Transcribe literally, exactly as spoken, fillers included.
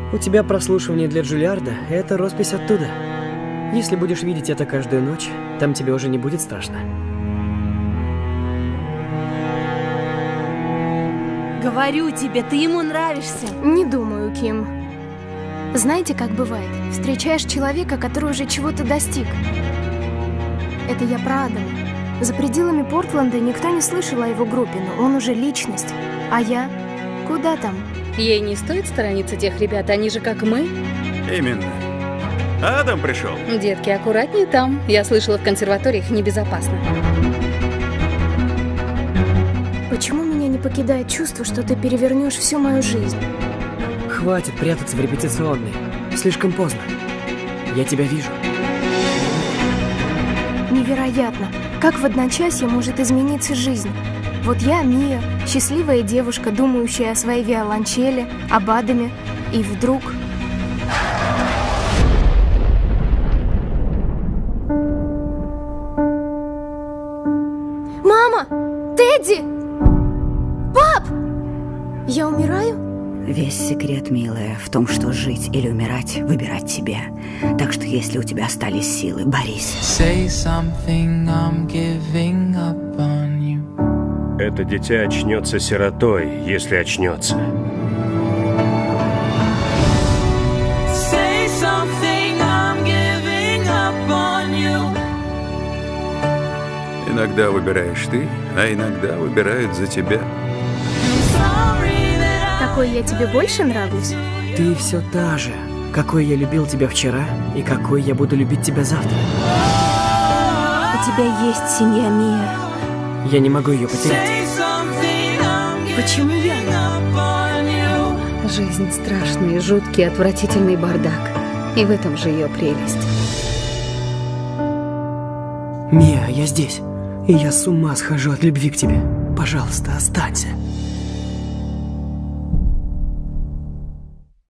У тебя прослушивание для Джулиарда – это роспись оттуда. Если будешь видеть это каждую ночь, там тебе уже не будет страшно. Говорю тебе, ты ему нравишься. Не думаю, Ким. Знаете, как бывает? Встречаешь человека, который уже чего-то достиг. Это я про Адама. За пределами Портленда никто не слышал о его группе, но он уже личность. А я? Куда там? Ей не стоит сторониться тех ребят, они же как мы. Именно. Адам пришел. Детки, аккуратнее там. Я слышала, в консерваториях небезопасно. Почему меня не покидает чувство, что ты перевернешь всю мою жизнь? Хватит прятаться в репетиционной. Слишком поздно. Я тебя вижу. Невероятно, как в одночасье может измениться жизнь. Вот я, Мия, счастливая девушка, думающая о своей виолончели, об Адаме, и вдруг... Мама! Тедди! Пап! Я умираю? Весь секрет, милая, в том, что жить или умирать выбирать тебе. Так что если у тебя остались силы, борись. Это дитя очнется сиротой, если очнется. Иногда выбираешь ты, а иногда выбирают за тебя. Какой я тебе больше нравлюсь? Ты все та же, какой я любил тебя вчера и какой я буду любить тебя завтра. У тебя есть семья, Мия. Я не могу ее потерять. Почему я? Жизнь страшный, жуткий, отвратительный бардак. И в этом же ее прелесть. Мия, я здесь. И я с ума схожу от любви к тебе. Пожалуйста, останься.